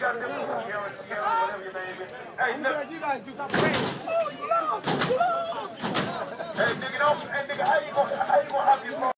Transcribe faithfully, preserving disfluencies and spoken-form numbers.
got them Tierra, Tierra, whatever your name is. Hey, look. You guys do something crazy. Hey, nigga, don't, hey, nigga, how you gonna, how you gonna have your